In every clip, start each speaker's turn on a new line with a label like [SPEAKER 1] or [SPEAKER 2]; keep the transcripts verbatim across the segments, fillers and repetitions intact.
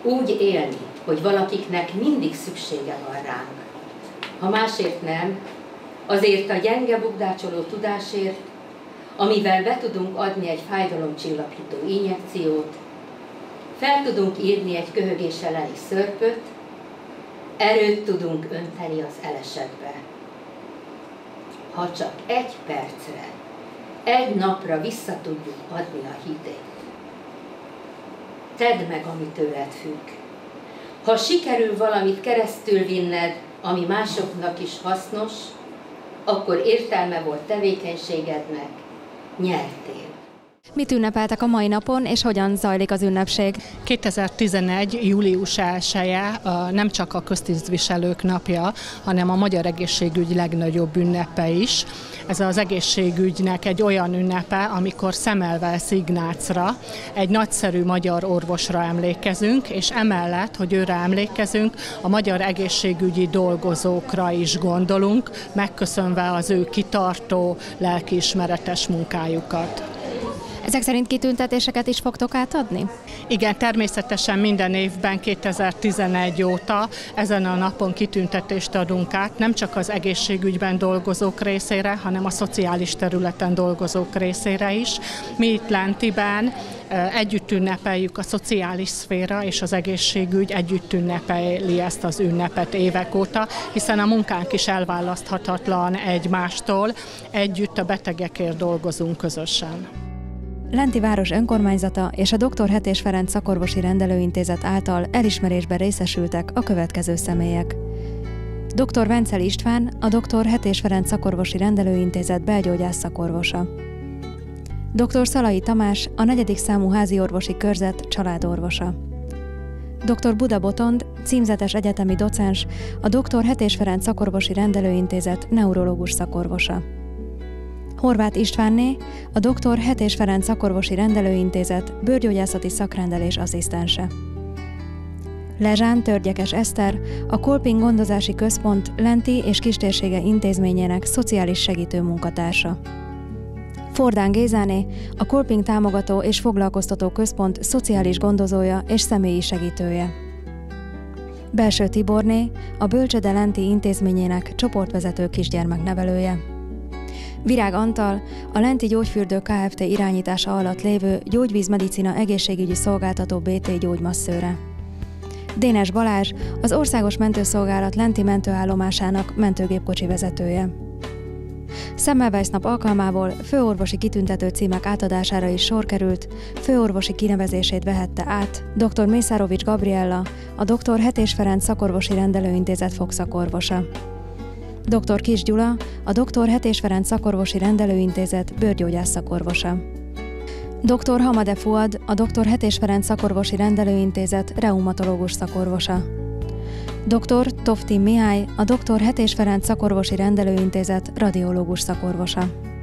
[SPEAKER 1] Úgy élni, hogy valakiknek mindig szüksége van ránk. Ha másért nem, azért a gyenge bugdácsoló tudásért, amivel be tudunk adni egy fájdalomcsillapító injekciót, fel tudunk írni egy köhögés elleni szörpöt, erőt tudunk önteni az elesetbe. Ha csak egy percre, egy napra vissza tudjuk adni a hitét. Tedd meg, ami tőled függ. Ha sikerül valamit keresztül vinned, ami másoknak is hasznos, akkor értelme volt tevékenységednek, nyertél.
[SPEAKER 2] Mit ünnepeltek a mai napon, és hogyan zajlik az ünnepség?
[SPEAKER 3] kétezer-tizenegy. július elseje nem csak a köztisztviselők napja, hanem a magyar egészségügy legnagyobb ünnepe is. Ez az egészségügynek egy olyan ünnepe, amikor Semmelweis Ignácra, egy nagyszerű magyar orvosra emlékezünk, és emellett, hogy őre emlékezünk, a magyar egészségügyi dolgozókra is gondolunk, megköszönve az ő kitartó, lelkiismeretes munkájukat.
[SPEAKER 2] Ezek szerint kitüntetéseket is fogtok átadni?
[SPEAKER 3] Igen, természetesen minden évben kétezer-tizenegy óta ezen a napon kitüntetést adunk át, nem csak az egészségügyben dolgozók részére, hanem a szociális területen dolgozók részére is. Mi itt Lentiben együtt ünnepeljük, a szociális szféra és az egészségügy együtt ünnepeli ezt az ünnepet évek óta, hiszen a munkánk is elválaszthatatlan egymástól, együtt a betegekért dolgozunk közösen.
[SPEAKER 2] Lenti város önkormányzata és a doktor Hetés Ferenc Szakorvosi Rendelőintézet által elismerésben részesültek a következő személyek. doktor Vencel István, a doktor Hetés Ferenc Szakorvosi Rendelőintézet belgyógyász szakorvosa. doktor Szalai Tamás, a negyedik számú háziorvosi körzet családorvosa. doktor Buda Botond, címzetes egyetemi docens, a doktor Hetés Ferenc Szakorvosi Rendelőintézet neurológus szakorvosa. Horváth Istvánné, a doktor Hetés Ferenc Szakorvosi Rendelőintézet bőrgyógyászati szakrendelés asszisztense. Lezsán Törgyekes Eszter, a Kolping Gondozási Központ Lenti és Kistérsége intézményének szociális segítő munkatársa. Fordán Gézáné, a Kolping Támogató és Foglalkoztató Központ szociális gondozója és személyi segítője. Belső Tiborné, a Bölcsöde Lenti intézményének csoportvezető kisgyermeknevelője. Virág Antal, a Lenti Gyógyfürdő Kft. Irányítása alatt lévő Gyógyvíz-medicina egészségügyi szolgáltató bé té gyógymasszőre. Dénes Balázs, az Országos Mentőszolgálat Lenti mentőállomásának mentőgépkocsi vezetője. Semmelweis nap alkalmából főorvosi kitüntető címek átadására is sor került, főorvosi kinevezését vehette át doktor Mészárovics Gabriella, a doktor Hetés Ferenc Szakorvosi Rendelőintézet fogszakorvosa. doktor Kis Gyula, a doktor Hetés Ferenc Szakorvosi Rendelőintézet bőrgyógyász szakorvosa. doktor Hamade Fuad, a doktor Hetés Ferenc Szakorvosi Rendelőintézet reumatológus szakorvosa. doktor Toftin Mihály, a doktor Hetés Ferenc Szakorvosi Rendelőintézet radiológus szakorvosa.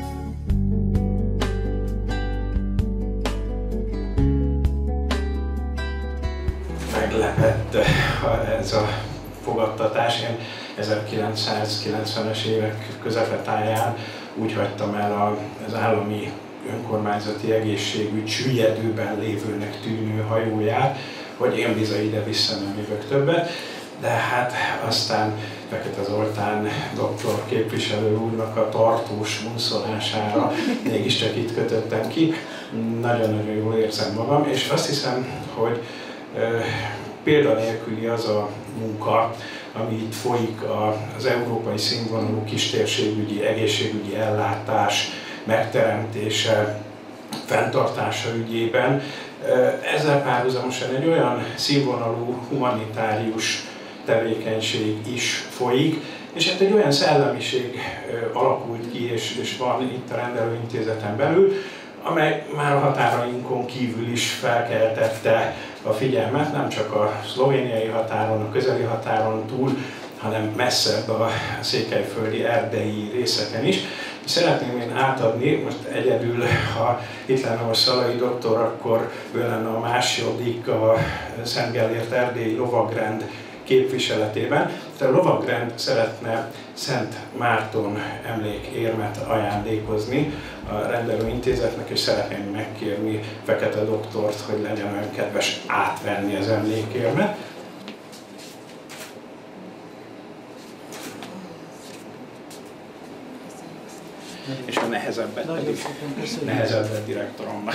[SPEAKER 4] Meglepett ez a fogadtatás. Én ezerkilencszázkilencvenes évek közepetáján úgy hagytam el az állami önkormányzati egészségügy süllyedőben lévőnek tűnő hajóját, hogy én bizony ide-vissza nem jövök többet, de hát aztán Fekete Zoltán doktor képviselő úrnak a tartós munszolására mégiscsak itt kötöttem ki. Nagyon-nagyon jól érzem magam, és azt hiszem, hogy példanélküli az a munka, ami itt folyik az európai színvonalú kistérségügyi, egészségügyi ellátás megteremtése, fenntartása ügyében. Ezzel párhuzamosan egy olyan színvonalú humanitárius tevékenység is folyik, és hát egy olyan szellemiség alakult ki, és, és van itt a rendelőintézeten belül, amely már a határainkon kívül is felkeltette a figyelmet, nem csak a szlovéniai határon, a közeli határon túl, hanem messzebb a székelyföldi, erdei részeken is. Szeretném én átadni, most egyedül, ha itt lenne a Szalai doktor, akkor ő lenne a második, a Szent Gellért erdélyi lovagrend képviseletében. A lovagrend szeretne Szent Márton emlékérmet ajándékozni a rendelőintézetnek, és szeretném megkérni Fekete doktort, hogy legyen olyan kedves átvenni az emlékérmet. És a nehezebbet pedig nehezebbet direktoromnak.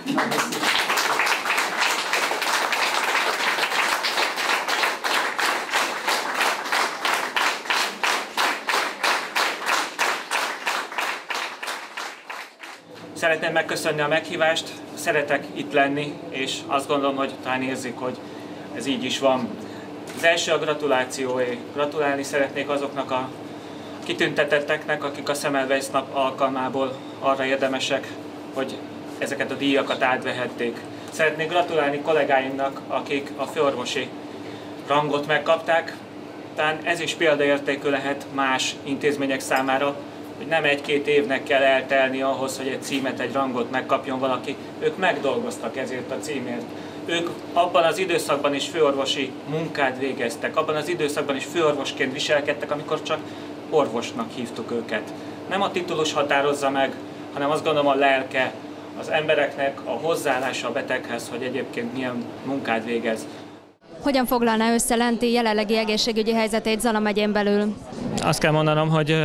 [SPEAKER 5] Szeretném megköszönni a meghívást, szeretek itt lenni, és azt gondolom, hogy talán érzik, hogy ez így is van. Az első a gratulációé. Gratulálni szeretnék azoknak a kitüntetetteknek, akik a Semmelweis nap alkalmából arra érdemesek, hogy ezeket a díjakat átvehették. Szeretnék gratulálni kollégáimnak, akik a főorvosi rangot megkapták. Talán ez is példaértékű lehet más intézmények számára, hogy nem egy-két évnek kell eltelni ahhoz, hogy egy címet, egy rangot megkapjon valaki. Ők megdolgoztak ezért a címért. Ők abban az időszakban is főorvosi munkát végeztek, abban az időszakban is főorvosként viselkedtek, amikor csak orvosnak hívtuk őket. Nem a titulus határozza meg, hanem azt gondolom a lelke az embereknek, a hozzáállása a beteghez, hogy egyébként milyen munkát végez.
[SPEAKER 2] Hogyan foglalná össze Lenti jelenlegi egészségügyi helyzetét Zala megyén belül?
[SPEAKER 5] Azt kell mondanom, hogy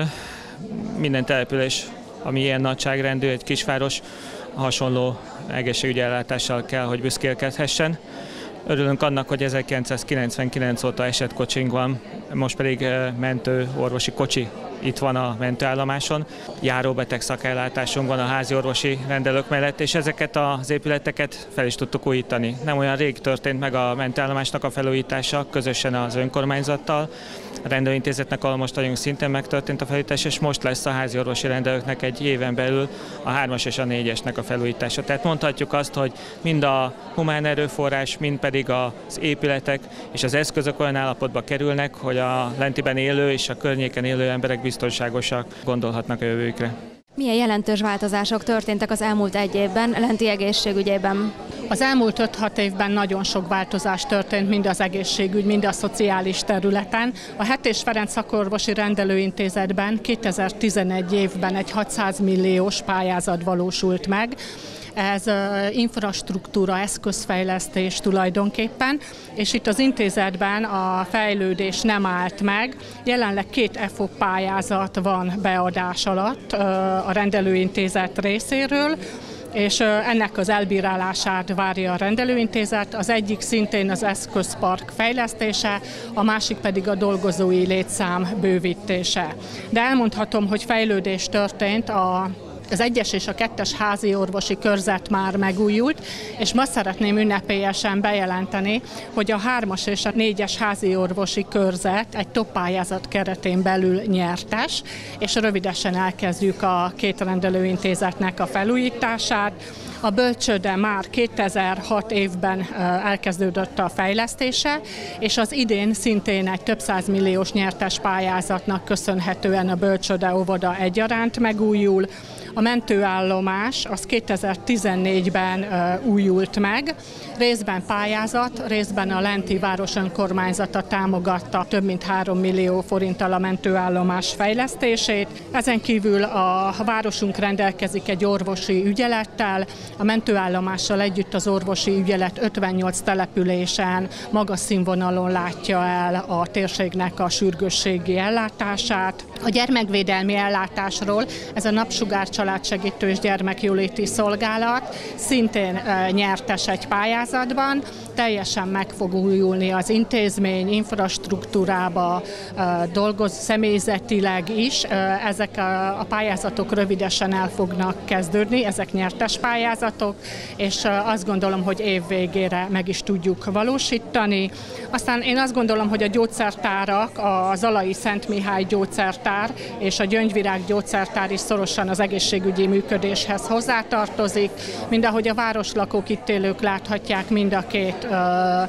[SPEAKER 5] minden település, ami ilyen nagyságrendű, egy kisváros, hasonló egészségügyi ellátással kell, hogy büszkélkedhessen. Örülünk annak, hogy ezerkilencszázkilencvenkilenc óta esetkocsink van, most pedig mentő orvosi kocsi itt van a mentőállomáson. Járóbeteg szakellátásunk van a házi orvosi rendelők mellett, és ezeket az épületeket fel is tudtuk újítani. Nem olyan rég történt meg a mentőállomásnak a felújítása, közösen az önkormányzattal. A rendelőintézetnek, ahol most vagyunk, szintén megtörtént a felújítás, és most lesz a házi orvosi rendelőknek egy éven belül a hármas és a négyesnek a felújítása. Tehát mondhatjuk azt, hogy mind a humán erőforrás, mind pedig az épületek és az eszközök olyan állapotba kerülnek, hogy a Lentiben élő és a környéken élő emberek biztonságosak gondolhatnak a jövőjükre.
[SPEAKER 2] Milyen jelentős változások történtek az elmúlt egy évben Lenti egészségügyében?
[SPEAKER 3] Az elmúlt öt-hat évben nagyon sok változás történt mind az egészségügy, mind a szociális területen. A Hetés Ferenc Szakorvosi Rendelőintézetben kétezer-tizenegy évben egy hatszáz milliós pályázat valósult meg. Ez infrastruktúra, eszközfejlesztés tulajdonképpen, és itt az intézetben a fejlődés nem állt meg. Jelenleg két E F O pályázat van beadás alatt a rendelőintézet részéről, és ennek az elbírálását várja a rendelőintézet. Az egyik szintén az eszközpark fejlesztése, a másik pedig a dolgozói létszám bővítése. De elmondhatom, hogy fejlődés történt, a Az egyes és a kettes házi orvosi körzet már megújult, és ma szeretném ünnepélyesen bejelenteni, hogy a hármas és a négyes házi orvosi körzet egy top pályázat keretén belül nyertes, és rövidesen elkezdjük a két rendelőintézetnek a felújítását. A bölcsőde már kétezer-hat évben elkezdődött a fejlesztése, és az idén szintén egy több százmilliós nyertes pályázatnak köszönhetően a bölcsőde óvoda egyaránt megújul. A mentőállomás az kétezer-tizennégyben uh, újult meg, részben pályázat, részben a Lenti város önkormányzata támogatta több mint három millió forinttal a mentőállomás fejlesztését. Ezen kívül a városunk rendelkezik egy orvosi ügyelettel, a mentőállomással együtt az orvosi ügyelet ötvennyolc településen magas színvonalon látja el a térségnek a sürgősségi ellátását. A gyermekvédelmi ellátásról ez a Napsugár családsegítő és gyermekjóléti szolgálat szintén e, nyertes egy pályázatban, teljesen meg fog újulni az intézmény, infrastruktúrába e, dolgoz, személyzetileg is. E, ezek a, a pályázatok rövidesen el fognak kezdődni, ezek nyertes pályázatok, és e, azt gondolom, hogy év végére meg is tudjuk valósítani. Aztán én azt gondolom, hogy a gyógyszertárak, a Zalai Szent Mihály gyógyszertár és a Gyöngyvirág gyógyszertár is szorosan az egészségügyi működéshez hozzátartozik. Mind ahogy a városlakók, itt élők láthatják, mind a két ö,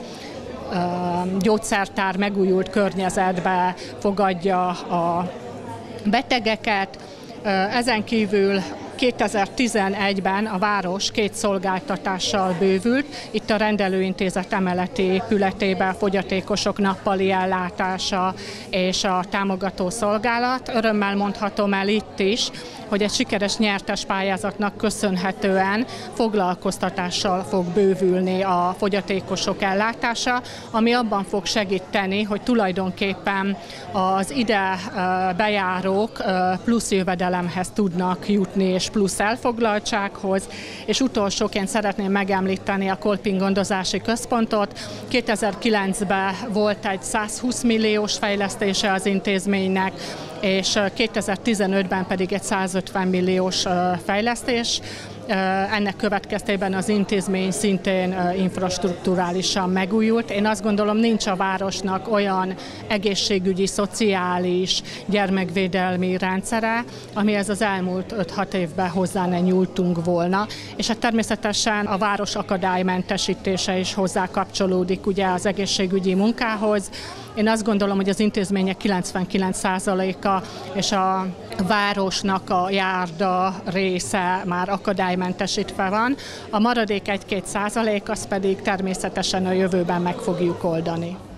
[SPEAKER 3] ö, gyógyszertár megújult környezetbe fogadja a betegeket. Ezen kívül kétezer-tizenegyben a város két szolgáltatással bővült. Itt a rendelőintézet emeleti épületében fogyatékosok nappali ellátása és a támogató szolgálat. Örömmel mondhatom el itt is, hogy egy sikeres nyertes pályázatnak köszönhetően foglalkoztatással fog bővülni a fogyatékosok ellátása, ami abban fog segíteni, hogy tulajdonképpen az ide bejárók plusz jövedelemhez tudnak jutni, és plusz elfoglaltsághoz. És utolsóként szeretném megemlíteni a Kolping gondozási központot. kétezer-kilencben volt egy százhúsz milliós fejlesztése az intézménynek, és kétezer-tizenötben pedig egy százötven milliós fejlesztés. Ennek következtében az intézmény szintén infrastrukturálisan megújult. Én azt gondolom, nincs a városnak olyan egészségügyi, szociális, gyermekvédelmi rendszere, amihez az elmúlt öt-hat évben hozzá ne nyúltunk volna. És hát természetesen a város akadálymentesítése is hozzá kapcsolódik ugye az egészségügyi munkához. Én azt gondolom, hogy az intézmények kilencvenkilenc százaléka és a városnak a járda része már akadálymentesítve van. A maradék egy-két százalék, az pedig természetesen a jövőben meg fogjuk oldani.